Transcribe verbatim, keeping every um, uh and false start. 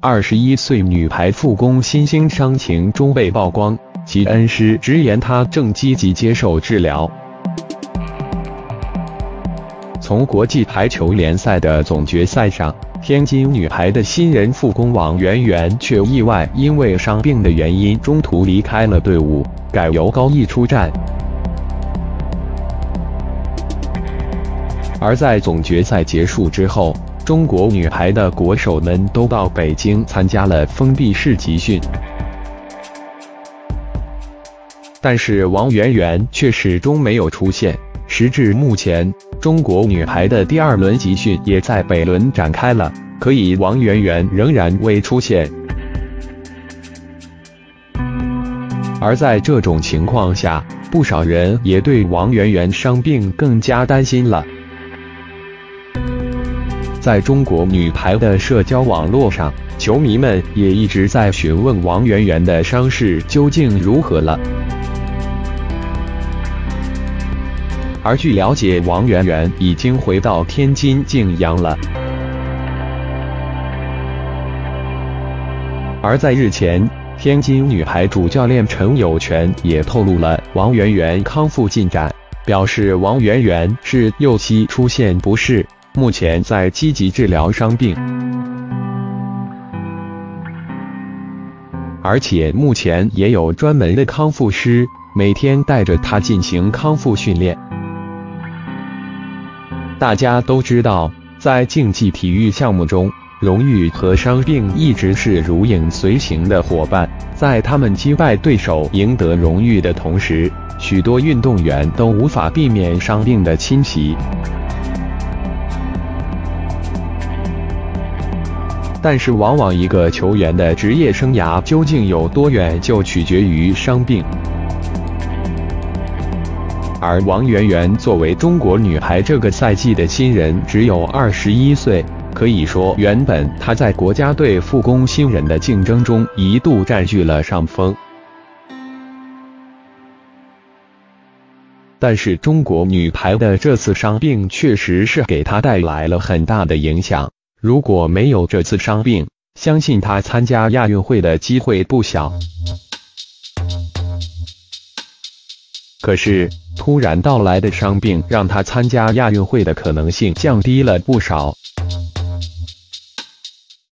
二十一岁女排复工新星伤情终被曝光，其恩师直言她正积极接受治疗。从国际排球联赛的总决赛上，天津女排的新人副攻王媛媛却意外因为伤病的原因中途离开了队伍，改由高毅出战。而在总决赛结束之后，中国女排的国手们都到北京参加了封闭式集训，但是王媛媛却始终没有出现。时至目前，中国女排的第二轮集训也在北仑展开了，可以王媛媛仍然未出现。而在这种情况下，不少人也对王媛媛伤病更加担心了。在中国女排的社交网络上，球迷们也一直在询问王媛媛的伤势究竟如何了。而据了解，王媛媛已经回到天津静养了。而在日前，天津女排主教练陈友泉也透露了王媛媛康复进展，表示王媛媛是右膝出现不适，目前在积极治疗伤病，而且目前也有专门的康复师每天带着她进行康复训练。大家都知道，在竞技体育项目中，荣誉和伤病一直是如影随形的伙伴。在他们击败对手、赢得荣誉的同时，许多运动员都无法避免伤病的侵袭。但是，往往一个球员的职业生涯究竟有多远，就取决于伤病。而王媛媛作为中国女排这个赛季的新人，只有二十一岁，可以说原本她在国家队复工新人的竞争中一度占据了上风。但是中国女排的这次伤病确实是给她带来了很大的影响，如果没有这次伤病，相信她参加亚运会的机会不小。可是，突然到来的伤病让他参加亚运会的可能性降低了不少。